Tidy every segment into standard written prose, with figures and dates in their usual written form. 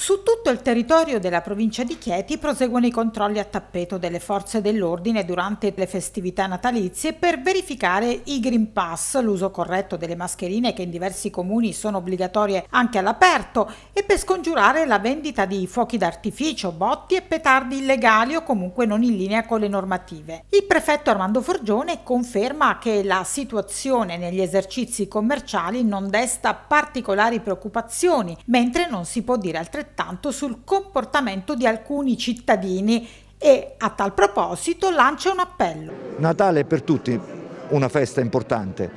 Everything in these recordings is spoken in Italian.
Su tutto il territorio della provincia di Chieti proseguono i controlli a tappeto delle forze dell'ordine durante le festività natalizie per verificare i Green Pass, l'uso corretto delle mascherine che in diversi comuni sono obbligatorie anche all'aperto e per scongiurare la vendita di fuochi d'artificio, botti e petardi illegali o comunque non in linea con le normative. Il prefetto Armando Forgione conferma che la situazione negli esercizi commerciali non desta particolari preoccupazioni, mentre non si può dire altrettanto sul comportamento di alcuni cittadini e a tal proposito lancia un appello. Natale è per tutti una festa importante,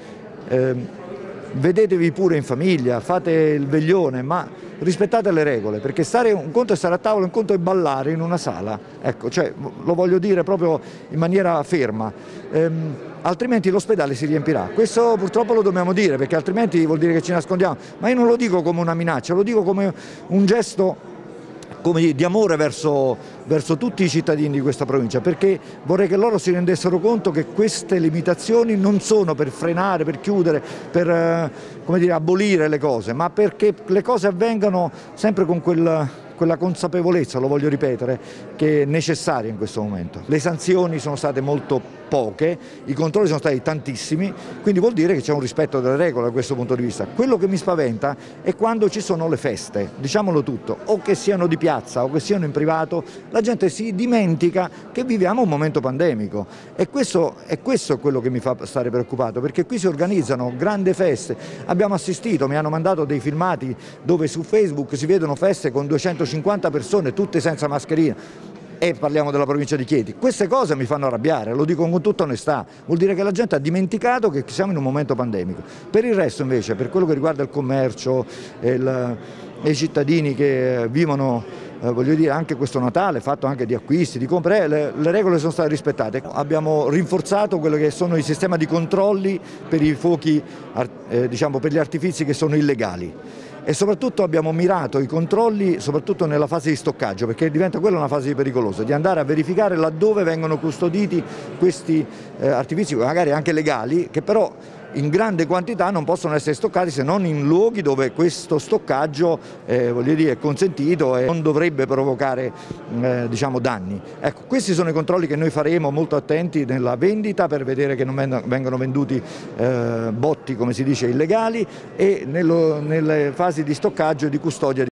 vedetevi pure in famiglia, fate il veglione, ma rispettate le regole, perché un conto è stare a tavola, un conto è ballare in una sala, ecco, cioè, lo voglio dire proprio in maniera ferma, altrimenti l'ospedale si riempirà. Questo purtroppo lo dobbiamo dire, perché altrimenti vuol dire che ci nascondiamo, ma io non lo dico come una minaccia, lo dico come un gesto di amore verso tutti i cittadini di questa provincia, perché vorrei che loro si rendessero conto che queste limitazioni non sono per frenare, per chiudere, per abolire le cose, ma perché le cose avvengano sempre con quella consapevolezza, lo voglio ripetere, che è necessaria in questo momento. Le sanzioni sono state molto poche, i controlli sono stati tantissimi, quindi vuol dire che c'è un rispetto delle regole da questo punto di vista. Quello che mi spaventa è quando ci sono le feste, diciamolo tutto, o che siano di piazza o che siano in privato, la gente si dimentica che viviamo un momento pandemico e questo è quello che mi fa stare preoccupato, perché qui si organizzano grandi feste, abbiamo assistito, mi hanno mandato dei filmati dove su Facebook si vedono feste con 250 persone, tutte senza mascherina. E parliamo della provincia di Chieti. Queste cose mi fanno arrabbiare, lo dico con tutta onestà, vuol dire che la gente ha dimenticato che siamo in un momento pandemico. Per il resto invece, per quello che riguarda il commercio e i cittadini che vivono, voglio dire, anche questo Natale, fatto anche di acquisti, di compre, le regole sono state rispettate. Abbiamo rinforzato quello che sono i sistemi di controlli per i fuochi, per gli artifici che sono illegali. E soprattutto abbiamo mirato i controlli soprattutto nella fase di stoccaggio, perché diventa quella una fase pericolosa, di andare a verificare laddove vengono custoditi questi artifici, magari anche legali, che però in grande quantità non possono essere stoccati se non in luoghi dove questo stoccaggio è consentito e non dovrebbe provocare danni. Ecco, questi sono i controlli che noi faremo molto attenti nella vendita per vedere che non vengano venduti botti, come si dice, illegali, e nelle fasi di stoccaggio e di custodia.